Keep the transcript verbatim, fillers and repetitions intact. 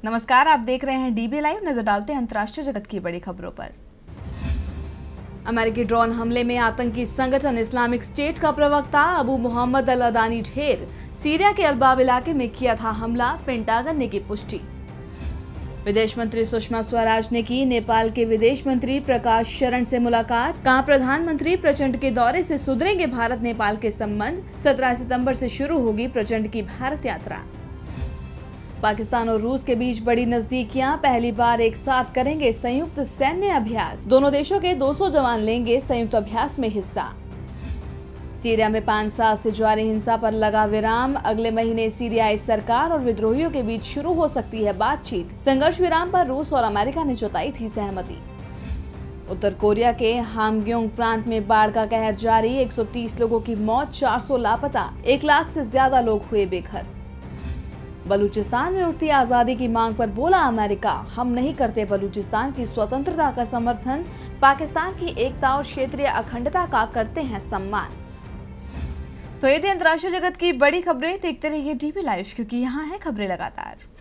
नमस्कार, आप देख रहे हैं डीबी लाइव। नजर डालते हैं अंतर्राष्ट्रीय जगत की बड़ी खबरों पर। अमेरिकी ड्रोन हमले में आतंकी संगठन इस्लामिक स्टेट का प्रवक्ता अबू मोहम्मद अल अदानी ढेर सीरिया के अलबाब इलाके में किया था हमला, पेंटागन ने की पुष्टि। विदेश मंत्री सुषमा स्वराज ने की नेपाल के विदेश मंत्री प्रकाश शरण से मुलाकात। कहा, प्रधानमंत्री प्रचंड के दौरे से सुधरेंगे भारत नेपाल के संबंध। सत्रह सितंबर से शुरू होगी प्रचंड की भारत यात्रा। पाकिस्तान और रूस के बीच बड़ी नजदीकियां, पहली बार एक साथ करेंगे संयुक्त सैन्य अभ्यास। दोनों देशों के दो सौ जवान लेंगे संयुक्त अभ्यास में हिस्सा। सीरिया में पाँच साल से जारी हिंसा पर लगा विराम। अगले महीने सीरियाई सरकार और विद्रोहियों के बीच शुरू हो सकती है बातचीत। संघर्ष विराम पर रूस और अमेरिका ने जताई थी सहमति। उत्तर कोरिया के हामग्योंग प्रांत में बाढ़ का कहर जारी। एक सौ तीस लोगों की मौत, चार सौ लापता, एक लाख से ज्यादा लोग हुए बेघर। बलूचिस्तान में उठती आजादी की मांग पर बोला अमेरिका, हम नहीं करते बलूचिस्तान की स्वतंत्रता का समर्थन, पाकिस्तान की एकता और क्षेत्रीय अखंडता का करते हैं सम्मान। तो ये थी अंतर्राष्ट्रीय जगत की बड़ी खबरें। देखते रहिए डीबी लाइव, क्योंकि यहाँ है खबरें लगातार।